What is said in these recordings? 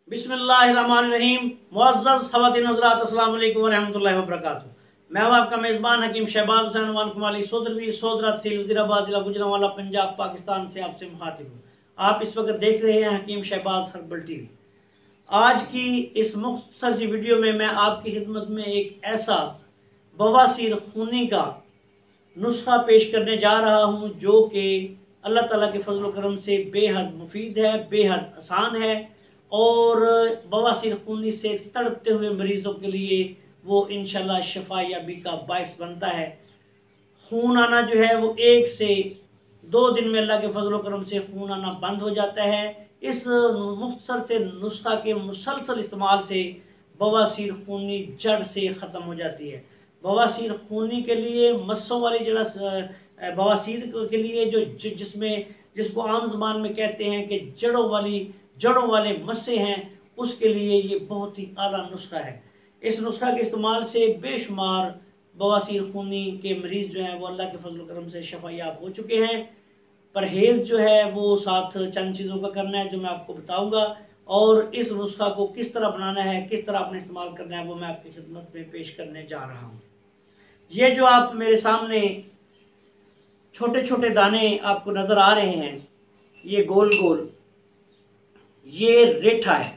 बिस्मिल्लाहिर्रहमानिर्रहीम। मुअज़्ज़ज़ ख़वातीन हज़रात, अस्सलामु अलैकुम व रहमतुल्लाहि व बरकातुहू। मैं हूं आपका मेज़बान हकीम शहबाज हुसैन वान कुमाली सोदरवी सोदरा तहसील वज़ीराबाद ज़िला गुजरांवाला पंजाब पाकिस्तान से आपसे मुखातिब हूँ। आप इस वक्त देख रहे हैं हकीम शहबाज हर्बल टीवी। आज की इस मुख्तसर सी वीडियो में मैं आपकी खिदमत में एक ऐसा बवासीर खूनी का नुस्खा पेश करने जा रहा हूँ जो कि अल्लाह ताला के फजल करम से बेहद मुफीद है, बेहद आसान है और बवासीर खूनी से तड़पते हुए मरीजों के लिए वो इंशाल्लाह शफा याबी का बायस बनता है। खून आना जो है वो 1 से 2 दिन में अल्लाह के फजल करम से खून आना बंद हो जाता है। इस मुख्तसर से नुस्खा के मुसलसल इस्तेमाल से बवासीर खूनी जड़ से ख़त्म हो जाती है। बवासीर खूनी के लिए मस्सों वाली जड़ा बवासीर के लिए जिसको आम ज़बान में कहते हैं कि जड़ों वाले मस्से हैं, उसके लिए ये बहुत ही आला नुस्खा है। इस नुस्खा के इस्तेमाल से बेशुमार बवासीर खूनी के मरीज़ जो हैं वो अल्लाह के फजल करम से शफायाब हो चुके हैं। परहेज़ जो है वो साथ चंद चीज़ों का करना है जो मैं आपको बताऊंगा, और इस नुस्खा को किस तरह बनाना है, किस तरह आपने इस्तेमाल करना है, वो मैं आपकी खिदमत में पेश करने जा रहा हूँ। ये जो आप मेरे सामने छोटे छोटे दाने आपको नज़र आ रहे हैं, ये गोल गोल, ये रेठा है।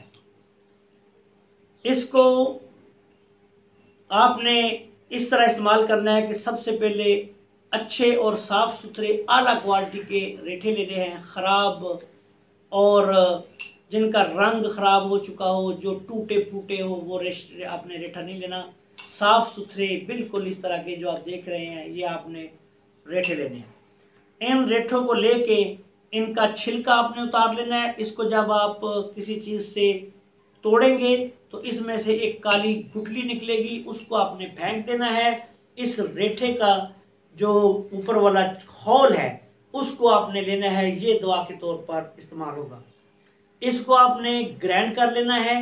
इसको आपने इस तरह इस्तेमाल करना है कि सबसे पहले अच्छे और साफ़ सुथरे आला क्वालिटी के रेठे लेने हैं। ख़राब और जिनका रंग ख़राब हो चुका हो, जो टूटे फूटे हो, वो आपने रेठा नहीं लेना। साफ़ सुथरे बिल्कुल इस तरह के जो आप देख रहे हैं, ये आपने रेठे लेने हैं। इन रेठों को लेके इनका छिलका आपने उतार लेना है। इसको जब आप किसी चीज़ से तोड़ेंगे तो इसमें से एक काली गुठली निकलेगी, उसको आपने फेंक देना है। इस रेठे का जो ऊपर वाला खोल है उसको आपने लेना है, ये दवा के तौर पर इस्तेमाल होगा। इसको आपने ग्राइंड कर लेना है।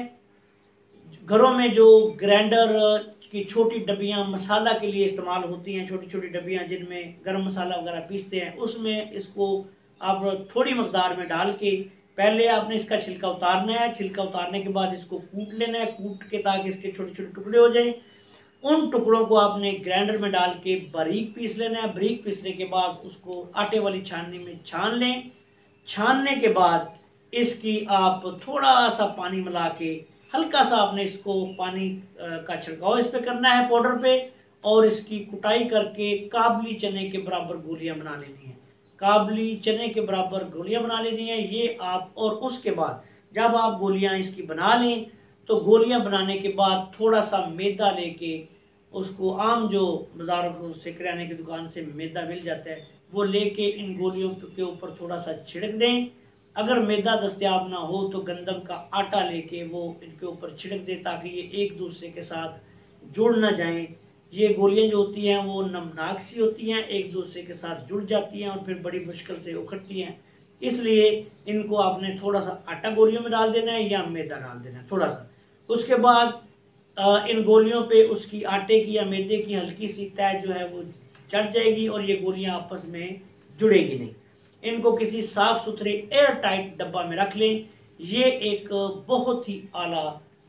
घरों में जो ग्राइंडर की छोटी डब्बियाँ मसाला के लिए इस्तेमाल होती हैं, छोटी छोटी डब्बियाँ जिनमें गरम मसाला वगैरह पीसते हैं, उसमें इसको आप थोड़ी मकदार में डाल के पहले आपने इसका छिलका उतारना है। छिलका उतारने के बाद इसको कूट लेना है, कूट के ताकि इसके छोटे छोटे टुकड़े हो जाएं। उन टुकड़ों को आपने ग्राइंडर में डाल के बारीक पीस लेना है। बारीक पीसने के बाद उसको आटे वाली छाननी में छान लें। छानने के बाद इसकी आप थोड़ा सा पानी मिला के हल्का सा आपने इसको पानी का छिड़काव इस पे करना है पाउडर पे, और इसकी कुटाई करके काबली चने के बराबर गोलियां बना लेनी है। काबली चने के बराबर गोलियां बना लेनी है ये आप। और उसके बाद जब आप गोलियां इसकी बना लें तो गोलियां बनाने के बाद थोड़ा सा मैदा लेके, उसको आम जो बाजारों से किराने की दुकान से मैदा मिल जाता है, वो लेके इन गोलियों के ऊपर थोड़ा सा छिड़क दें। अगर मैदा दस्तयाब ना हो तो गंदम का आटा लेके वो इनके ऊपर छिड़क दें ताकि ये एक दूसरे के साथ जुड़ ना जाएं। ये गोलियां जो होती हैं वो नमनाक सी होती हैं, एक दूसरे के साथ जुड़ जाती हैं और फिर बड़ी मुश्किल से उखड़ती हैं। इसलिए इनको आपने थोड़ा सा आटा गोलियों में डाल देना है या मैदा डाल देना है थोड़ा सा। उसके बाद इन गोलियों पे उसकी आटे की या मैदे की हल्की सी तय जो है वो चढ़ जाएगी और ये गोलियां आपस में जुड़ेगी नहीं। इनको किसी साफ सुथरे एयर टाइट डब्बा में रख लें। ये एक बहुत ही आला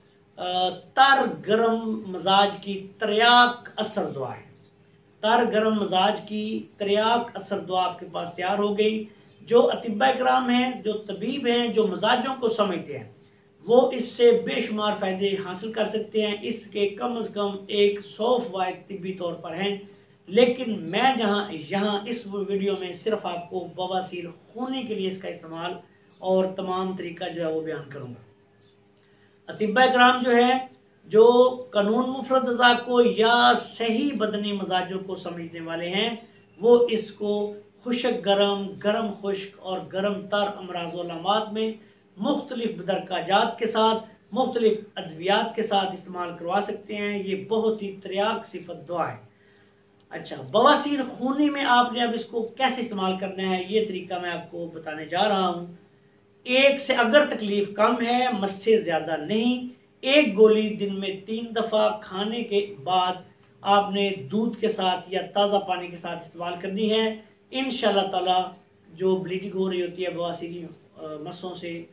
तर गरम मजाज की त्रियाक असर दुआ है। तर गरम मजाज की त्रियाक असर दुआ आपके पास तैयार हो गई। जो अतिब्बा इकराम हैं, जो तबीब हैं, जो मजाजों को समझते हैं, वो इससे बेशुमार फ़ायदे हासिल कर सकते हैं। इसके कम से कम 100 फ़वाइद तिब्बी तौर पर हैं, लेकिन मैं यहाँ इस वीडियो में सिर्फ आपको बवासीर खूनी के लिए इसका इस्तेमाल और तमाम तरीका जो है वो बयान करूँगा। अतिब्बा इकराम जो है, जो कानून मुफरद अज़ा को या सही बदनी मजाजों को समझने वाले हैं, वो इसको खुशक गरम, गरम खुश्क और गरम तर अमराज़ में मुख्तलिफ बदरकाजात के साथ, मुख्तलिफ अद्वियात के साथ इस्तेमाल करवा सकते हैं। ये बहुत ही त्रियाक सिफत दुआ है। अच्छा, बवासीर खूनी में आपने अब इसको कैसे इस्तेमाल करना है, ये तरीका मैं आपको बताने जा रहा हूँ। एक से अगर तकलीफ कम है, मस्से ज़्यादा नहीं, एक गोली दिन में 3 दफ़ा खाने के बाद आपने दूध के साथ या ताज़ा पानी के साथ इस्तेमाल करनी है। इंशाअल्लाह ताला जो ब्लीडिंग हो रही होती है बवासीरी मस्सों से,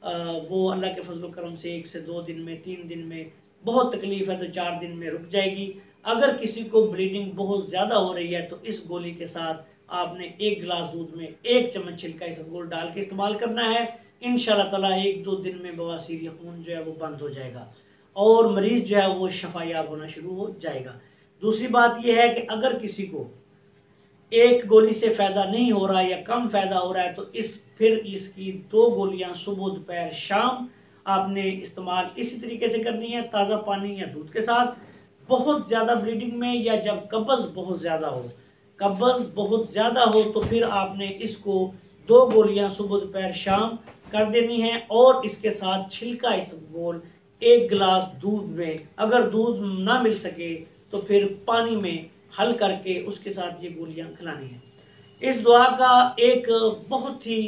वो अल्लाह के फजल करम से 1 से 2 दिन में, 3 दिन में, बहुत तकलीफ है तो 4 दिन में रुक जाएगी। अगर किसी को ब्लीडिंग बहुत ज़्यादा हो रही है तो इस गोली के साथ आपने 1 गिलास दूध में 1 चम्मच छिलका इसबगोल डाल के इस्तेमाल करना है। इंशाल्लाह ताला 1-2 दिन में बवासीर या खून जो है वो बंद हो जाएगा और मरीज जो है वो शफायाब होना शुरू हो जाएगा। दूसरी बात यह है कि अगर किसी को एक गोली से फ़ायदा नहीं हो रहा या कम फ़ायदा हो रहा है तो फिर इसकी 2 गोलियां सुबह, दोपहर, शाम आपने इस्तेमाल इसी तरीके से करनी है, ताज़ा पानी या दूध के साथ। बहुत ज़्यादा ब्लीडिंग में या जब कब्ज़ बहुत ज़्यादा हो तो फिर आपने इसको 2 गोलियां सुबह, दोपहर, शाम कर देनी है और इसके साथ छिलका इसबगोल 1 गिलास दूध में, अगर दूध ना मिल सके तो फिर पानी में हल करके उसके साथ ये गोलियां खिलानी है। इस दुआ का एक बहुत ही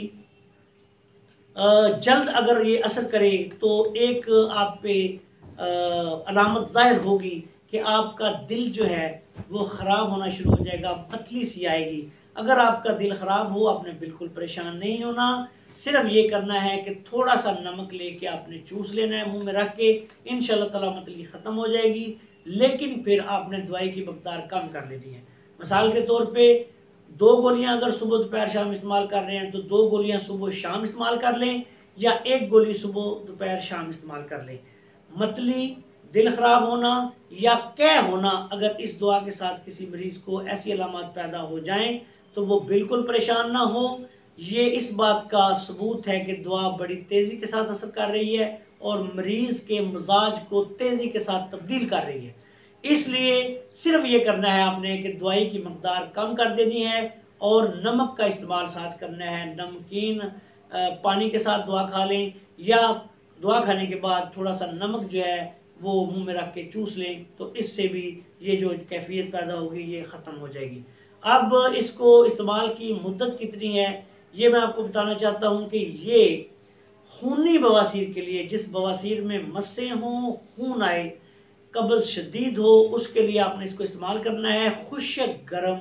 जल्द अगर ये असर करे तो एक आप पे अलामत जाहिर होगी कि आपका दिल जो है वो ख़राब होना शुरू हो जाएगा, पतली सी आएगी। अगर आपका दिल ख़राब हो, आपने बिल्कुल परेशान नहीं होना, सिर्फ ये करना है कि थोड़ा सा नमक लेके आपने चूस लेना है मुंह में रख के, इंशाल्लाह ताला मतली ख़त्म हो जाएगी। लेकिन फिर आपने दवाई की मकदार कम कर लेनी है। मिसाल के तौर पे 2 गोलियां अगर सुबह, दोपहर, शाम इस्तेमाल कर रहे हैं तो 2 गोलियां सुबह, शाम इस्तेमाल कर लें या 1 गोली सुबह, दोपहर, शाम इस्तेमाल कर लें। मतली, दिल ख़राब होना या कै होना, अगर इस दुआ के साथ किसी मरीज़ को ऐसी अलामत पैदा हो जाएं तो वो बिल्कुल परेशान ना हो। ये इस बात का सबूत है कि दुआ बड़ी तेज़ी के साथ असर कर रही है और मरीज़ के मिजाज को तेज़ी के साथ तब्दील कर रही है। इसलिए सिर्फ ये करना है आपने कि दवाई की मकदार कम कर देनी है और नमक का इस्तेमाल साथ करना है। नमकीन पानी के साथ दुआ खा लें या दुआ खाने के बाद थोड़ा सा नमक जो है वो मुंह में रख के चूस लें, तो इससे भी ये जो कैफियत पैदा होगी ये ख़त्म हो जाएगी। अब इसको इस्तेमाल की मुद्दत कितनी है ये मैं आपको बताना चाहता हूँ कि ये खूनी बवासीर के लिए, जिस बवासीर में मस्से हों, खून आए, कब्ज़ शदीद हो, उसके लिए आपने इसको इस्तेमाल करना है। खुश्क गर्म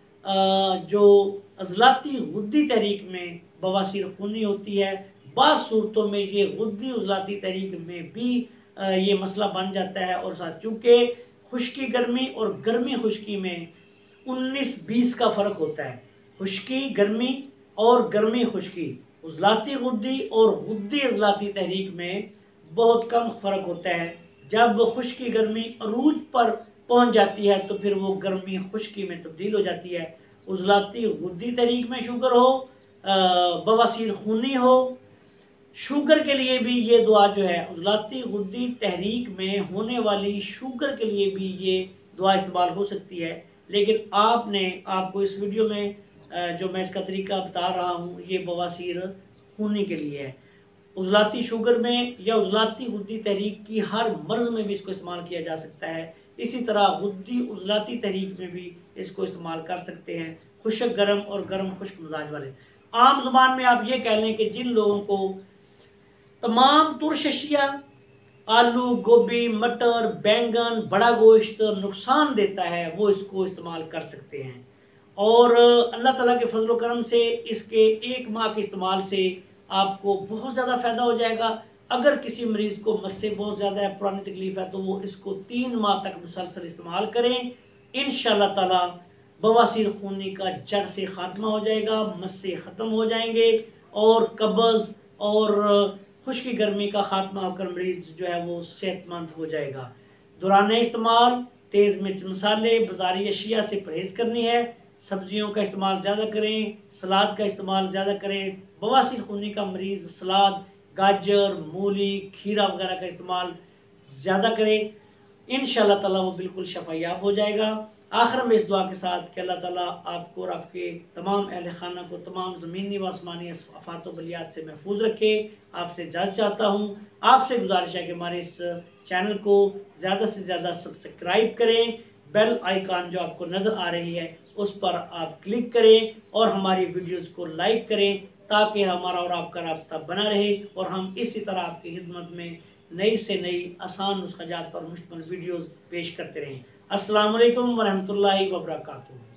जो अज़लाती गुद्दी तहरीक में बवासीर खूनी होती है, बाज़ सूरतों में ये गुद्दी उज़लाती तहरीक में भी ये मसला बन जाता है। और साथ चूँकि खुश्की गर्मी और गर्मी खुश्की में 19-20 का फ़र्क होता है। खुश्की गर्मी और गर्मी खुश्की, उज़लाती गुद्दी और गुद्दी अज़लाती तहरीक में बहुत कम फ़र्क होता है। जब खुश्की गर्मी अरूज पर पहुंच जाती है तो फिर वो गर्मी खुश्की में तब्दील हो जाती है। उज़लाती गुद्दी तहरीक में शुगर हो, बवासीर खूनी हो, शुगर के लिए भी ये दुआ जो है, उज़लाती गुद्दी तहरीक में होने वाली शुगर के लिए भी ये दुआ इस्तेमाल हो सकती है। लेकिन आपको इस वीडियो में जो मैं इसका तरीका बता रहा हूँ ये बवासीर खूनी के लिए है। उज़लाती शुगर में या उज़लाती गुद्दी तहरीक की हर मर्ज़ में भी इसको इस्तेमाल किया जा सकता है। इसी तरह गुद्दी उज़लाती तहरीक में भी इसको इस्तेमाल कर सकते हैं, खुश्क गर्म और गर्म खुश्क मिजाज वाले। आम जुबान में आप ये कह लें कि जिन लोगों को तमाम तुर्श अशिया, आलू, गोभी, मटर, बैंगन, बड़ा गोश्त नुकसान देता है वो इसको इस्तेमाल कर सकते हैं। और अल्लाह ताला के फजल करम से इसके 1 माह के इस्तेमाल से आपको बहुत ज़्यादा फ़ायदा हो जाएगा। अगर किसी मरीज़ को मस्से बहुत ज़्यादा है, पुरानी तकलीफ़ है, तो वो इसको 3 माह तक मुसलसल इस्तेमाल करें। इंशाअल्लाह ताला बवासीर खूनी का जड़ से ख़ात्मा हो जाएगा, मस्से ख़त्म हो जाएंगे और कब्ज़ और खुश्की गर्मी का ख़ात्मा होकर मरीज़ जो है वो सेहतमंद हो जाएगा। दौरान इस्तेमाल तेज़ मिर्च मसाले, बाज़ारी अशिया से परहेज़ करनी है। सब्जियों का इस्तेमाल ज़्यादा करें, सलाद का इस्तेमाल ज़्यादा करें। बवासीर खूनी का मरीज़ सलाद, गाजर, मूली, खीरा वगैरह का इस्तेमाल ज़्यादा करें। इंशाअल्लाह ताला वो बिल्कुल शफायाब हो जाएगा। आखिर में इस दुआ के साथ कि अल्लाह ताला आपको और आपके तमाम अहल खाना को तमाम ज़मीनी व आसमानी आफात व बलियात से महफूज रखे। आपसे इजाज़त चाहता हूँ। आपसे गुजारिश है कि हमारे इस चैनल को ज़्यादा से ज़्यादा सब्सक्राइब करें। बेल आइकन जो आपको नज़र आ रही है उस पर आप क्लिक करें और हमारी वीडियोज़ को लाइक करें ताकि हमारा और आपका राब्ता बना रहे और हम इसी तरह आपकी खिदमत में नई से नई आसान नुस्ख़ाजात और मुश्तमिल वीडियोज़ पेश करते रहें। अस्सलामु अलैकुम वरहमतुल्लाहि वबरकातुहू।